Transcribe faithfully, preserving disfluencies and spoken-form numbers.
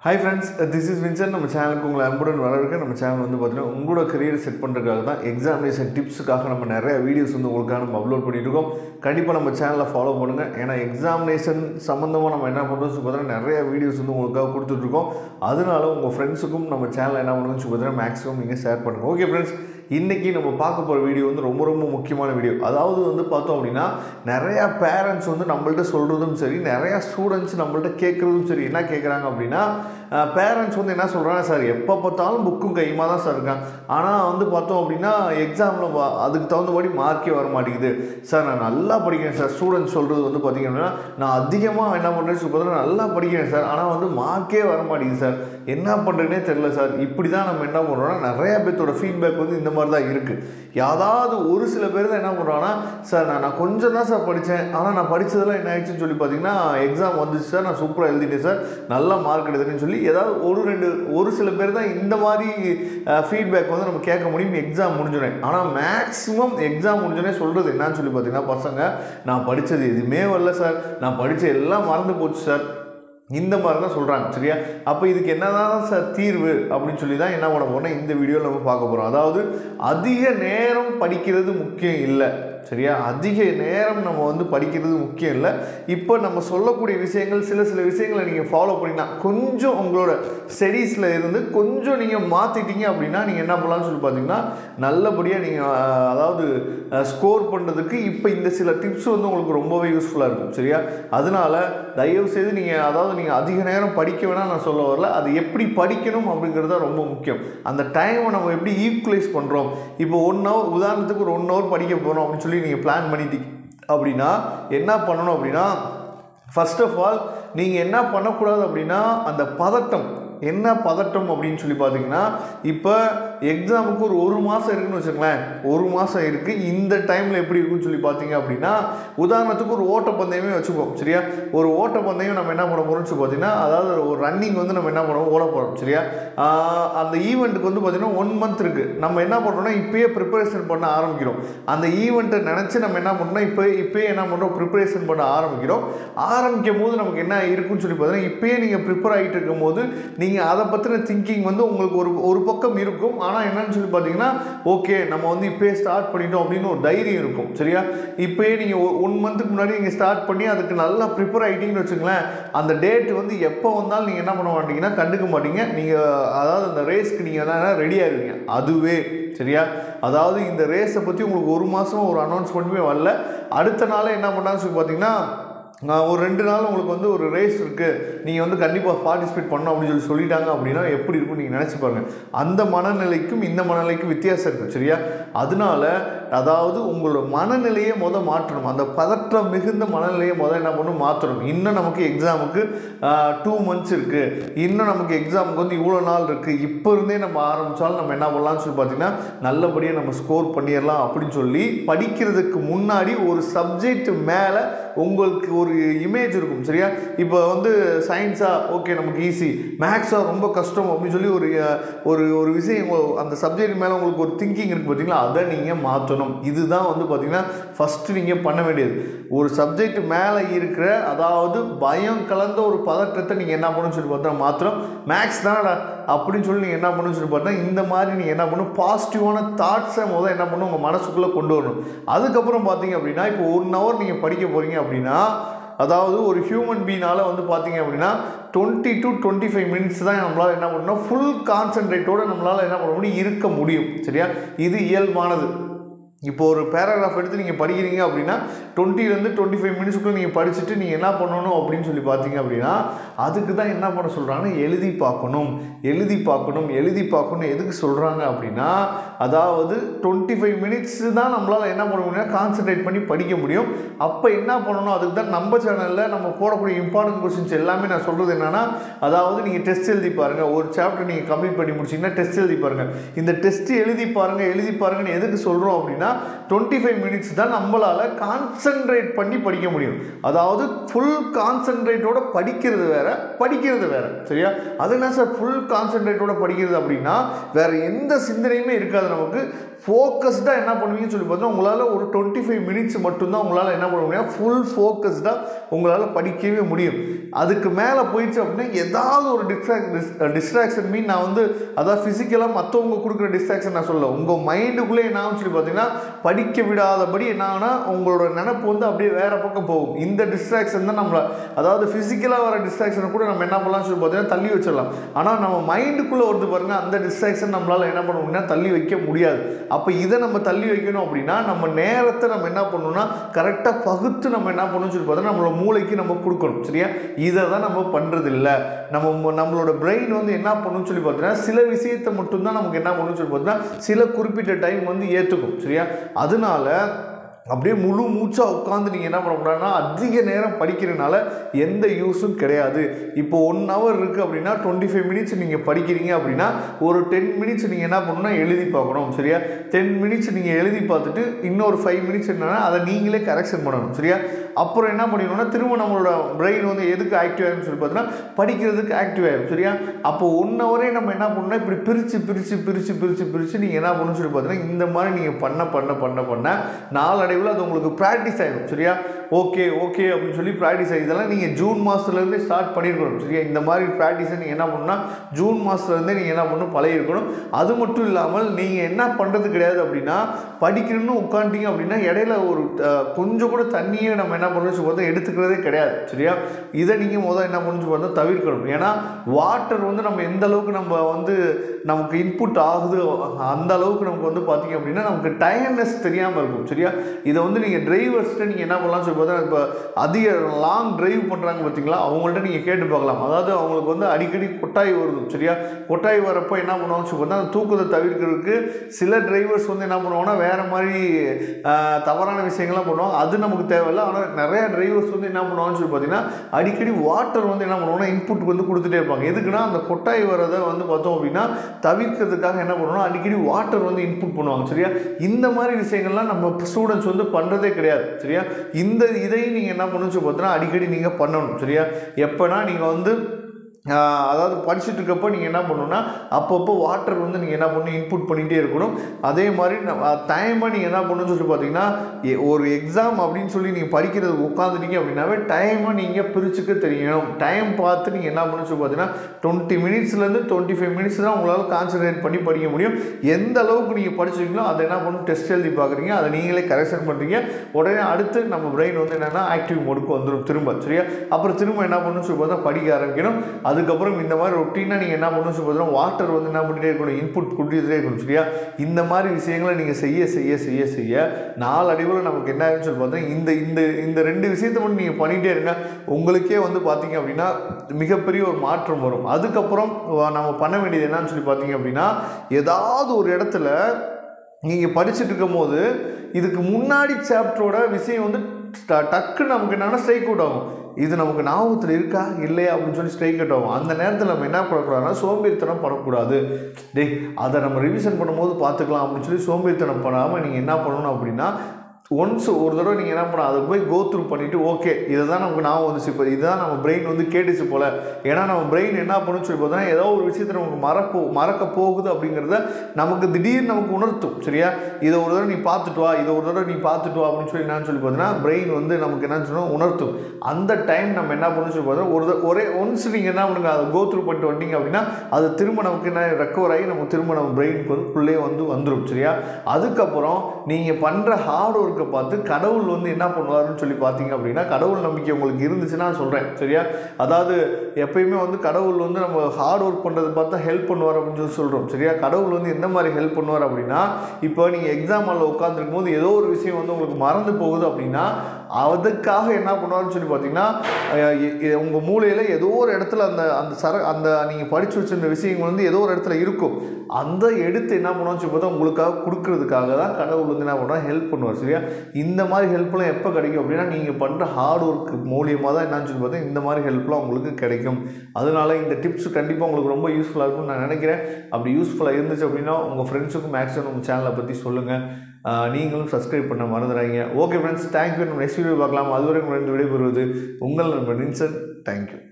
Hi friends, this is Vincent. நம்ம சேனலுக்கு உங்களை அன்புடன் வரவேற்க. நம்ம சேனல் வந்து பார்த்தீங்கன்னா உங்களோட கரியர் செட் பண்ணுறதுக்காக தான் எக்ஸாமினேஷன் டிப்ஸுக்காக நம்ம நிறைய வீடியோஸ் வந்து உங்களுக்காக நம்ம அப்லோட் பண்ணிட்டு இருக்கோம். கண்டிப்பாக நம்ம சேனலை ஃபாலோ பண்ணுங்கள். ஏன்னா எக்ஸாமினேஷன் சம்மந்தமாக நம்ம என்ன பண்ணுறோம் பார்த்தீங்கன்னா நிறைய வீடியோஸ் வந்து உங்களுக்காக கொடுத்துட்ருக்கோம். அதனால உங்கள் ஃப்ரெண்ட்ஸுக்கும் நம்ம சேனலை என்ன பண்ணுன்னு பார்த்தீங்கன்னா மேக்ஸிமம் நீங்கள் ஷேர் பண்ணுங்கள். ஓகே ஃப்ரெண்ட்ஸ், இன்றைக்கி நம்ம பார்க்க போகிற வீடியோ வந்து ரொம்ப ரொம்ப முக்கியமான வீடியோ. அதாவது வந்து பார்த்தோம் அப்படின்னா நிறையா பேரண்ட்ஸ் வந்து நம்மள்ட்ட சொல்கிறதும் சரி, நிறையா ஸ்டூடெண்ட்ஸ் நம்மள்ட்ட கேட்குறதும் சரி, என்ன கேட்குறாங்க அப்படின்னா பேரண்ட்ஸ் வந்து என்ன சொல்கிறாங்க, சார் எப்போ பார்த்தாலும் புக்கும் கையுமா தான் சார் இருக்காங்க, ஆனால் வந்து பார்த்தோம் அப்படின்னா எக்ஸாமில் அதுக்கு தகுந்தபடி மார்க்கே வர மாட்டேங்குது சார். நான் நல்லா படிக்கிறேன் சார். ஸ்டூடெண்ட்ஸ் சொல்கிறது வந்து பார்த்திங்க அப்படின்னா நான் அதிகமாக என்ன பண்ணுறேன்னு சொல்லி பார்த்தீங்கன்னா நல்லா படிக்கிறேன் சார், ஆனால் வந்து மார்க்கே வர மாட்டேங்குது சார், என்ன பண்ணுறதுனே தெரில சார். இப்படி தான் நம்ம என்ன பண்ணுறோன்னா நிறையா பேர்த்தோட ஃபீட்பேக் வந்து இந்த மாதிரி தான் இருக்குது. யாராவது ஒரு சில பேர் தான் என்ன பண்ணுறாங்கன்னா, சார் நான் நான் கொஞ்சம் தான் சார் படித்தேன், ஆனால் நான் படித்ததெல்லாம் என்ன ஆயிடுச்சுன்னு சொல்லி பார்த்தீங்கன்னா எக்ஸாம் வந்துச்சு சார், நான் சூப்பராக எழுதிட்டேன் சார், நல்ல மார்க் எடுத்துன்னு சொல்லி ஏதாவது ஒரு ரெண்டு ஒரு சில பேர் தான் இந்த மாதிரி ஃபீட்பேக் வந்து நம்ம கேட்க முடியும் எக்ஸாம் முடிஞ்சோடனே. ஆனால் மேக்ஸிமம் எக்ஸாம் முடிஞ்சோடனே சொல்கிறது என்னன்னு சொல்லி பார்த்தீங்கன்னா, பசங்க நான் படித்தது எதுவுமே வரல சார், நான் படித்த எல்லாம் மறந்து போச்சு சார், இந்த மாதிரி தான் சொல்கிறாங்க. சரியா? அப்போ இதுக்கு என்ன தான் சார் தீர்வு அப்படின்னு சொல்லி தான் என்ன பண்ண போகிறோம்னா இந்த வீடியோவில் நம்ம பார்க்க போகிறோம். அதாவது அதிக நேரம் படிக்கிறது முக்கியம் இல்லை. சரியா? அதிக நேரம் நம்ம வந்து படிக்கிறது முக்கியம் இல்லை. இப்போ நம்ம சொல்லக்கூடிய விஷயங்கள் சில சில விஷயங்களை நீங்கள் ஃபாலோ பண்ணினா கொஞ்சம் உங்களோட ஸ்டடீஸில் இருந்து கொஞ்சம் நீங்கள் மாற்றிட்டீங்க அப்படின்னா நீங்கள் என்ன பண்ணலாம்னு சொல்லி பார்த்தீங்கன்னா நல்லபடியாக நீங்கள் அதாவது ஸ்கோர் பண்ணுறதுக்கு இப்போ இந்த சில டிப்ஸ் வந்து உங்களுக்கு ரொம்பவே யூஸ்ஃபுல்லாக இருக்கும். சரியா? அதனால் தயவுசெய்து நீங்கள் அதாவது நீங்கள் அதிக நேரம் படிக்க வேணால் நான் சொல்ல வரல, அது எப்படி படிக்கணும் அப்படிங்கிறது தான் ரொம்ப முக்கியம். அந்த டைமை நம்ம எப்படி ஈக்குவலைஸ் பண்ணுறோம். இப்போ ஒன் ஹவர் உதாரணத்துக்கு ஒரு ஒன் ஹவர் படிக்க போகிறோம் அப்படின்னு சொல்லி நீங்கள் பிளான் பண்ணிட்டீங்க அப்படின்னா என்ன பண்ணணும் அப்படின்னா, ஃபர்ஸ்ட் ஆஃப் ஆல் நீங்கள் என்ன பண்ணக்கூடாது அப்படின்னா அந்த பதட்டம், என்ன பதட்டம் அப்படின்னு சொல்லி பார்த்தீங்கன்னா, இப்போ எக்ஸாமுக்கு ஒரு ஒரு மாதம் இருக்குன்னு வச்சுக்கங்களேன், ஒரு மாதம் இருக்குது, இந்த டைமில் எப்படி இருக்குன்னு சொல்லி பார்த்தீங்க அப்படின்னா உதாரணத்துக்கு ஒரு ஓட்டப்பந்தயமே வச்சுப்போம். சரியா? ஒரு ஓட்டப்பந்தயம் நம்ம என்ன பண்ண போகிறோம்னு சொல்லி பார்த்தீங்கன்னா அதாவது ஒரு ரன்னிங் வந்து நம்ம என்ன பண்ணுவோம் ஓட போகிறோம். சரியா? அந்த ஈவெண்ட்டுக்கு வந்து பார்த்திங்கன்னா ஒன் மந்த் இருக்குது. நம்ம என்ன பண்ணுறோம்னா இப்போயே ப்ரிப்பரேஷன் பண்ண ஆரம்பிக்கிறோம். அந்த ஈவெண்ட்டை நினச்சி நம்ம என்ன பண்ணுறோம்னா இப்போ இப்போயே என்ன பண்ணுறோம் ப்ரிப்பரேஷன் பண்ண ஆரம்பிக்கிறோம். ஆரம்பிக்கும் போது நமக்கு என்ன இருக்குன்னு சொல்லி பார்த்தீங்கன்னா இப்போயே நீங்கள் ப்ரிப்பேர் ஆகிட்டு இருக்கும் போது நீங்கள் அதை பற்றின திங்கிங் வந்து உங்களுக்கு ஒரு ஒரு பக்கம் இருக்கும். ஆனால் என்னன்னு சொல்லி பார்த்தீங்கன்னா ஓகே நம்ம வந்து இப்போயே ஸ்டார்ட் பண்ணிட்டோம் அப்படின்னு ஒரு தைரியம் இருக்கும். சரியா? இப்போயே நீங்கள் ஒன் மந்த்துக்கு முன்னாடி நீங்கள் ஸ்டார்ட் பண்ணி அதுக்கு நல்லா ப்ரிப்பேர் ஆகிட்டீங்கன்னு வச்சுங்களேன், அந்த டேட் வந்து எப்போ வந்தாலும் நீங்கள் என்ன பண்ண மாட்டீங்கன்னா கண்டுக்க மாட்டீங்க. நீங்கள் அதாவது அந்த ரேஸ்க்கு நீங்கள் என்ன ரெடி ஆகிடுவீங்க அதுவே. சரியா? அதாவது இந்த ரேஸை பற்றி உங்களுக்கு ஒரு மாதமாக ஒரு அனௌன்ஸ்மெண்ட்டுமே வரல, அடுத்த நாள் என்ன பண்ணான்னு சொல்லி பார்த்தீங்கன்னா ஒரு ரெண்டு நாள் உங்களுக்கு வந்து ஒரு ரேஸ் இருக்குது, நீங்கள் வந்து கண்டிப்பாக பார்ட்டிசிபேட் பண்ணணும் அப்படின்னு சொல்லி சொல்லிட்டாங்க அப்படின்னா எப்படி இருக்கும் நீங்கள் நினச்சி பாருங்கள். அந்த மனநிலைக்கும் இந்த மனநிலைக்கும் வித்தியாசம் இருக்குது. சரியா? அதனால அதாவது உங்களோட மனநிலையை மொதல் மாற்றணும். அந்த பதற்றம் மிகுந்த மனநிலையை மொதல் என்ன பண்ணணும் மாற்றணும். இன்னும் நமக்கு எக்ஸாமுக்கு டூ மந்த்ஸ் இருக்குது, இன்னும் நமக்கு எக்ஸாமுக்கு வந்து இவ்வளோ நாள் இருக்குது, இப்போ இருந்தே நம்ம ஆரம்பித்தாலும் நம்ம என்ன பண்ணலாம்னு சொல்லி பார்த்தீங்கன்னா நல்லபடியாக நம்ம ஸ்கோர் பண்ணிடலாம் அப்படின்னு சொல்லி படிக்கிறதுக்கு முன்னாடி ஒரு சப்ஜெக்ட் மேலே உங்களுக்கு ஒரு இமேஜ் இருக்கும். சரியா? இப்போ வந்து சயின்ஸாக ஓகே நமக்கு ஈஸி, மேக்ஸாக ரொம்ப கஷ்டம் அப்படின்னு சொல்லி ஒரு ஒரு ஒரு விஷயம் அந்த சப்ஜெக்ட் மேலே உங்களுக்கு ஒரு திங்கிங் இருக்குது பார்த்தீங்களா, அதை நீங்கள் மாற்றணும். இதுதான் வந்து பார்த்தீங்கன்னா ஃபஸ்ட்டு நீங்கள் பண்ண வேண்டியது. ஒரு சப்ஜெக்ட் மேலே இருக்கிற அதாவது பயம் கலந்த ஒரு பதற்றத்தை நீங்கள் என்ன பண்ணணும்னு சொல்லி பார்த்தா மாத்திரம் மேக்ஸ் தானடா அப்படின்னு சொல்லி நீங்கள் என்ன பண்ணணும்னு சொல்லி பார்த்தா இந்த மாதிரி நீங்கள் என்ன பண்ணணும் பாசிட்டிவான தாட்ஸை முதல் என்ன பண்ணணும் உங்கள் மனசுக்குள்ளே கொண்டு வரணும். அதுக்கப்புறம் பார்த்தீங்க அப்படின்னா இப்போ ஒன் ஹவர் நீங்கள் படிக்க போகிறீங்க அப்படின்னா அதாவது ஒரு ஹியூமன் பீனால் வந்து பார்த்தீங்க அப்படின்னா twenty to twenty five minutes தான் நம்மளால் என்ன பண்ணணும் ஃபுல் கான்சன்ட்ரேட்டோடு நம்மளால் என்ன பண்ண முடியும் இருக்க முடியும். சரியா? இது இயல்பானது. இப்போ ஒரு பேராகிராஃப் எடுத்து நீங்கள் படிக்கிறீங்க அப்படின்னா டுவெண்ட்டிலேருந்து டுவெண்ட்டி ஃபைவ் மினிட்ஸுக்குள்ளே நீங்கள் படிச்சுட்டு நீங்கள் என்ன பண்ணணும் அப்படின்னு சொல்லி பார்த்தீங்க அப்படின்னா அதுக்கு தான் என்ன பண்ண சொல்கிறாங்கன்னா எழுதி பார்க்கணும் எழுதி பார்க்கணும் எழுதி பார்க்கணும். எதுக்கு சொல்கிறாங்க அப்படின்னா அதாவது டுவெண்ட்டி ஃபைவ் மினிட்ஸ் தான் நம்மளால் என்ன பண்ண முடியும்னா கான்சன்ட்ரேட் பண்ணி படிக்க முடியும். அப்போ என்ன பண்ணணும், அதுக்கு தான் நம்ம சேனலில் நம்ம போடக்கூடிய இம்பார்ட்டன்ட் கொஸ்டின்ஸ் எல்லாமே நான் சொல்கிறது என்னென்னா அதாவது நீங்கள் டெஸ்ட் எழுதி பாருங்கள், ஒரு சாப்டர் நீங்கள் கம்ப்ளீட் பண்ணி முடிச்சிங்கன்னா டெஸ்ட் எழுதி பாருங்கள். இந்த டெஸ்ட் எழுதி பாருங்கள் எழுதி பாருங்கன்னு எதுக்கு சொல்கிறோம் அப்படின்னா டுவெண்ட்டி ஃபைவ் மினிட்ஸ் தான் நம்மளால கான்சென்ட்ரேட் பண்ணி படிக்க முடியும். அதாவது ஃபுல் கான்சென்ட்ரேட்டோட படிக்கிறது வேற, படிக்கிறது வேற. சரியா? அது என்ன சார் ஃபுல் கான்சென்ட்ரேட்டோட படிக்கிறது அப்படின்னா வேற எந்த சிந்தனையுமே இருக்காது நமக்கு. ஃபோக்கஸ்டாக என்ன பண்ணுவீங்கன்னு சொல்லி பார்த்தீங்கன்னா உங்களால் ஒரு டுவெண்ட்டி ஃபைவ் மினிட்ஸ் மட்டும்தான் உங்களால் என்ன பண்ண முடியும், ஃபுல் ஃபோக்கஸ்டாக உங்களால் படிக்கவே முடியும். அதுக்கு மேலே போயிடுச்சு அப்படின்னா ஏதாவது ஒரு டிஸ்ட்ராக் டிஸ்ட்ராக்ஷன் மீன் நான் வந்து அதாவது ஃபிசிக்கலாக மற்றவங்க கொடுக்குற டிஸ்ட்ராக்ஷன் நான் சொல்ல, உங்கள் மைண்டுக்குள்ளே என்ன ஆகும்னு சொல்லி பார்த்தீங்கன்னா படிக்க விடாதபடி என்ன ஆகுனா உங்களோட நினப்பு வந்து அப்படியே வேறு பக்கம் போகும். இந்த டிஸ்ட்ராக்ஷன் தான் நம்மளை அதாவது ஃபிசிக்கலாக வர டிஸ்ட்ராக்ஷனை கூட நம்ம என்ன பண்ணலாம்னு சொல்லி பார்த்தீங்கன்னா தள்ளி வச்சிடலாம். ஆனால் நம்ம மைண்டுக்குள்ளே வருது பாருங்கள், அந்த டிஸ்ட்ராக்ஷன் நம்மளால் என்ன பண்ண முடியும்னா தள்ளி வைக்க முடியாது. அப்போ இதை நம்ம தள்ளி வைக்கணும் அப்படின்னா நம்ம நேரத்தை நம்ம என்ன பண்ணணும்னா கரெக்டாக பகுத்து நம்ம என்ன பண்ணணும்னு சொல்லி பார்த்தோன்னா நம்மளோட மூளைக்கு நம்ம கொடுக்கணும். சரியா, இதை தான் நம்ம பண்ணுறது இல்லை. நம்ம நம்மளோட பிரெயின் வந்து என்ன பண்ணணும்னு சொல்லி பார்த்தீங்கன்னா சில விஷயத்தை மட்டும்தான் நமக்கு என்ன பண்ணணும்னு சொல்லி பார்த்தீங்கன்னா சில குறிப்பிட்ட டைம் வந்து ஏற்றுக்கும். சரியா, அதனால அப்படியே முழு மூச்சாக உட்காந்து நீங்கள் என்ன பண்ணக்கூடாதுன்னா அதிக நேரம் படிக்கிறதுனால எந்த யூஸும் கிடையாது. இப்போ ஒன் ஹவர் இருக்குது அப்படின்னா டுவெண்ட்டி ஃபைவ் மினிட்ஸ் நீங்கள் படிக்கிறீங்க அப்படின்னா ஒரு டென் மினிட்ஸ் நீங்கள் என்ன பண்ணணும்னா எழுதி பார்க்கணும். சரியா, டென் மினிட்ஸ் நீங்கள் எழுதி பார்த்துட்டு இன்னொரு ஃபைவ் மினிட்ஸ் என்னன்னா அதை நீங்களே கரெக்ஷன் பண்ணணும். சரியா, அப்புறம் என்ன பண்ணிடணும்னா திரும்ப நம்மளோட பிரெயின் வந்து எதுக்கு ஆக்டிவ் ஆகிடும்னு சொல்லி பார்த்தீங்கன்னா படிக்கிறதுக்கு ஆக்டிவ் ஆகிடும். சரியா, அப்போ ஒன் ஹவரே நம்ம என்ன பண்ணணும்னா இப்படி பிரித்து பிரித்து பிரித்து பிரித்து பிரித்து நீங்கள் என்ன பண்ணணும்னு சொல்லி பார்த்தீங்கன்னா இந்த மாதிரி நீங்கள் பண்ண பண்ண பண்ண பண்ண நாலு அது உங்களுக்கு ப்ராக்டிஸ் ஆகிடும். சரியா, ஓகே ஓகே அப்படின்னு சொல்லி ப்ராக்டிஸ் ஆகி இதெல்லாம் நீங்கள் ஜூன் மாதத்துலேருந்தே ஸ்டார்ட் பண்ணியிருக்கணும். சரியா, இந்த மாதிரி ப்ராக்டிஸை நீங்கள் என்ன பண்ணணும்னா ஜூன் மாதத்துலேருந்தே நீங்கள் என்ன பண்ணணும் பழகிருக்கணும். அது மட்டும் இல்லாமல் நீங்கள் என்ன பண்ணுறது கிடையாது அப்படின்னா படிக்கணும்னு உட்காந்துட்டீங்க அப்படின்னா இடையில ஒரு கொஞ்சம் கூட தண்ணியை நம்ம என்ன பண்ணணும் பார்த்தா எடுத்துக்கிறதே கிடையாது. சரியா, இதை நீங்கள் முதல்ல என்ன பண்ணு பார்த்தா தவிர்க்கணும். ஏன்னா வாட்டர் வந்து நம்ம எந்த அளவுக்கு நம்ம வந்து நமக்கு இன்புட் ஆகுது அந்த அளவுக்கு நமக்கு வந்து பார்த்தீங்க அப்படின்னா நமக்கு டயர்ட்னஸ் தெரியாமல் இருக்கும். சரியா, இதை வந்து நீங்கள் டிரைவர்ஸ்ட்டு நீங்கள் என்ன பண்ணலாம் சொல்லி பார்த்தா இப்போ அதிக லாங் டிரைவ் பண்ணுறாங்க பார்த்தீங்களா, அவங்கள்ட்ட நீங்கள் கேட்டு பார்க்கலாம். அதாவது அவங்களுக்கு வந்து அடிக்கடி கொட்டாய் வருது. சரியா, கொட்டாய் வரப்போ என்ன பண்ணுவாங்கன்னு சொல்லி பார்த்தா அந்த தூக்கத்தை தவிர்க்கிறதுக்கு சில டிரைவர்ஸ் வந்து என்ன பண்ணுவாங்கன்னா வேறு மாதிரி தவறான விஷயங்கள்லாம் பண்ணுவாங்க. அது நமக்கு தேவையில்லை. ஆனால் நிறையா டிரைவர்ஸ் வந்து என்ன பண்ணுவாங்கன்னு சொல்லி பார்த்தீங்கன்னா அடிக்கடி வாட்டர் வந்து என்ன பண்ணுவாங்கன்னா இன்புட் வந்து கொடுத்துட்டே இருப்பாங்க. எதுக்குன்னா அந்த கொட்டாய் வரதை வந்து பார்த்தோம் அப்படின்னா தவிர்க்கிறதுக்காக என்ன பண்ணுவோம்னா அடிக்கடி வாட்டர் வந்து இன்புட் பண்ணுவாங்க. சரியா, இந்த மாதிரி விஷயங்கள்லாம் நம்ம ஸ்டூடெண்ட்ஸ் வந்து பண்ணுறதே கிடையாது. சரியா, இந்த இதையும் நீங்கள் என்ன பண்ணணும்னு சொல்லி பார்த்தீங்கன்னா அடிக்கடி நீங்கள் பண்ணணும். சரியா, எப்போனா நீங்கள் வந்து அதாவது படிச்சுட்டு இருக்கப்போ நீங்கள் என்ன பண்ணணும்னா அப்பப்போ வாட்டர் வந்து நீங்கள் என்ன பண்ணணும் இன்புட் பண்ணிகிட்டே இருக்கணும். அதே மாதிரி டைமாக நீங்கள் என்ன பண்ணணும்னு சொல்லி பார்த்தீங்கன்னா ஒரு எக்ஸாம் அப்படின்னு சொல்லி நீங்கள் படிக்கிறதுக்கு உட்காந்துட்டீங்க அப்படின்னாவே டைமாக நீங்கள் பிரிச்சுக்க தெரியணும். டைம் பார்த்து நீங்கள் என்ன பண்ணணும்னு சொல்லி பார்த்தீங்கன்னா டுவெண்ட்டி மினிட்ஸ்லேருந்து டுவெண்ட்டி ஃபைவ் மினிட்ஸ் தான் உங்களால் கான்சன்ட்ரேட் பண்ணி படிக்க முடியும். எந்த அளவுக்கு நீங்கள் படிச்சிருக்கீங்களோ அதை என்ன பண்ணணும் டெஸ்ட் எழுதி பார்க்குறீங்க, அதை நீங்களே கரெக்ஷன் பண்ணுறீங்க. உடனே அடுத்து நம்ம பிரெயின் வந்து என்னென்னா ஆக்டிவ் மோடுக்கு வந்துடும் திரும்ப. சரியா, அப்புறம் திரும்ப என்ன பண்ணணும்னு சொல்லி பார்த்தா படிக்க ஆரம்பிக்கணும். அதுக்கப்புறம் இந்த மாதிரி ரொட்டீனாக நீங்கள் என்ன பண்ணணும்னு சொல்லி பார்த்தீங்கன்னா வாட்டர் வந்து என்ன பண்ணிகிட்டே இருக்கணும் இன்புட் கொடுத்துட்டே இருக்கணும். சரியா, இந்த மாதிரி விஷயங்களை நீங்கள் செய்ய செய்ய செய்ய செய்ய நாளடைவில் நமக்கு என்ன ஆகுதுன்னு சொல்லி பார்த்தீங்கன்னா இந்த இந்த இந்த ரெண்டு விஷயத்தை மட்டும் நீங்கள் பண்ணிகிட்டே இருங்க. உங்களுக்கே வந்து பார்த்தீங்க அப்படின்னா மிகப்பெரிய ஒரு மாற்றம் வரும். அதுக்கப்புறம் நம்ம பண்ண வேண்டியது என்னன்னு சொல்லி பார்த்தீங்க அப்படின்னா ஏதாவது ஒரு இடத்துல நீங்கள் படிச்சுட்டு இருக்கும் போது இதுக்கு முன்னாடி சாப்டரோட விஷயம் வந்து டக்குன்னு நமக்கு என்னென்னா ஸ்ட்ரைக் அவுட் ஆகும். இது நமக்கு ஞாபகத்தில் இருக்கா இல்லையா அப்படின்னு சொல்லி ஸ்ட்ரைக் அவுட் ஆகும். அந்த நேரத்தில் நம்ம என்ன பண்ணக்கூடாதுன்னா சோம்பேறித்தனம் பண்ணக்கூடாது. டே அதை நம்ம ரிவிஷன் பண்ணும்போது பார்த்துக்கலாம் அப்படின்னு சொல்லி சோம்பேறித்தனம் பண்ணாமல் நீங்கள் என்ன பண்ணணும் அப்படின்னா ஒன்ஸ் ஒரு தடவை நீங்கள் என்ன பண்ண அதை போய் கோ த்ரூ பண்ணிவிட்டு ஓகே இதை தான் நமக்கு ஞாபகம் வந்துச்சு, இப்போ இதுதான் நம்ம பிரெயின் வந்து கேட்டுச்சு போல். ஏன்னா நம்ம பிரெயின் என்ன பண்ணுன்னு சொல்லி பார்த்தோன்னா ஏதோ ஒரு விஷயத்தை நமக்கு மறப்போ மறக்க போகுது அப்படிங்கிறத நமக்கு திடீர்னு நமக்கு உணர்த்தும். சரியா, இதை ஒரு தடவை நீ பார்த்துட்டு வா இதை ஒரு தடவை நீ பார்த்துட்டு வா அப்படின்னு சொல்லி என்னன்னு சொல்லி பார்த்தீங்கன்னா பிரெயின் வந்து நமக்கு என்னன்னு சொன்னால் உணர்த்தும். அந்த டைம் நம்ம என்ன பண்ணணும்னு சொல்லி பார்த்தோன்னா ஒரு ஒரே ஒன்ஸ் நீங்கள் என்ன பண்ணுங்க அதை கோ த்ரூ பண்ணிட்டு வந்தீங்க அப்படின்னா அது திரும்ப நமக்கு என்ன ரெக்கவர் ஆகி நம்ம திரும்ப நம்ம பிரெயினுக்கு வந்து உள்ளே வந்து வந்துடும். சரியா, அதுக்கப்புறம் நீங்கள் பண்ணுற ஹார்ட் ஒர்க் பார்த்து கடவுள் வந்து என்ன பண்ணுவாருன்னு சொல்லி பார்த்தீங்க அப்படின்னா கடவுள் நம்பிக்கை உங்களுக்கு இருந்துச்சுன்னா சொல்கிறேன். சரியா, அதாவது எப்பயுமே வந்து கடவுள் வந்து நம்ம ஹார்ட் ஒர்க் பண்ணுறது பார்த்தா ஹெல்ப் பண்ணுவார் அப்படின்னு சொல்லி சொல்கிறோம். சரியா, கடவுள் வந்து எந்த மாதிரி ஹெல்ப் பண்ணுவார் அப்படின்னா இப்போ நீங்கள் எக்ஸாம் ஹாலில் உட்காந்துருக்கும் போது ஏதோ ஒரு விஷயம் வந்து உங்களுக்கு மறந்து போகுது அப்படின்னா அதுக்காக என்ன பண்ணுவார்னு சொல்லி பார்த்தீங்கன்னா உங்கள் மூளையில் ஏதோ ஒரு இடத்துல அந்த அந்த சர அந்த நீங்கள் படித்து வச்சிருந்த விஷயங்கள் வந்து ஏதோ ஒரு இடத்துல இருக்கும். அந்த எடுத்து என்ன பண்ணுவான்னு சொல்லி பார்த்தா உங்களுக்காக கொடுக்கறதுக்காக தான் கடவுள் வந்து என்ன பண்ணுவார் ஹெல்ப் பண்ணுவார். சரியா, இந்த மாதிரி ஹெல்ப்லாம் எப்போ கிடைக்கும் அப்படின்னா நீங்கள் பண்ணுற ஹார்ட் ஒர்க் மூலியமாக தான் என்னன்னு சொல்லி பார்த்தா இந்த மாதிரி ஹெல்ப்லாம் உங்களுக்கு கிடைக்கும். அதனால இந்த டிப்ஸ் கண்டிப்பாக உங்களுக்கு ரொம்ப யூஸ்ஃபுல்லாக இருக்கும்னு நான் நினைக்கிறேன். அப்படி யூஸ்ஃபுல்லாக இருந்துச்சு அப்படின்னா உங்கள் ஃப்ரெண்ட்ஸுக்கும் மேக்ஸிமம் உங்கள் சேனலை பற்றி சொல்லுங்கள். நீங்களும் சப்ஸ்கிரைப் பண்ண மறந்துடாதீங்க. Okay friends, thank you. நம்ம நெக்ஸ்ட் வீடியோ பார்க்கலாம். அதுவரை உங்கள் விடைபெறுவது உங்கள் நண்பர் வின்சென்ட். தேங்க்யூ.